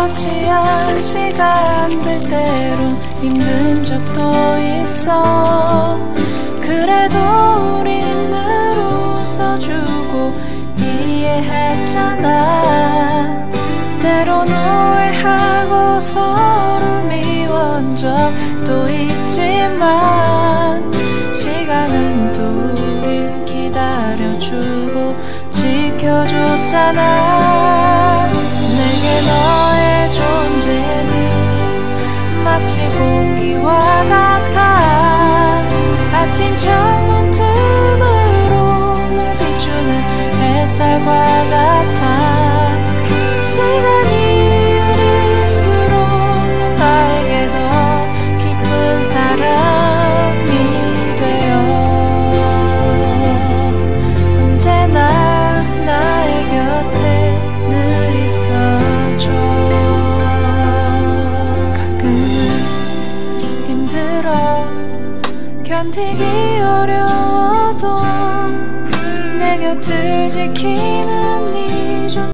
취한 시간들 때론 힘든 적도 있어. 그래도 우린 늘 웃어주고 이해했잖아. 때론 오해하고 서로 미워한 적도 있지만 시간은 우릴 기다려주고 지켜줬잖아. 내게 너의 존재는 마치 공기와 같아. 아침 창문 틈으로 날 비추는 햇살과 같아. 시간이 흐를수록 난 나에게 더 깊은 사람이 되어 언제나 나의 곁에 늘 있어줘. 가끔은 힘들어 견디기 어려워도 내 곁을 지키는 네 존재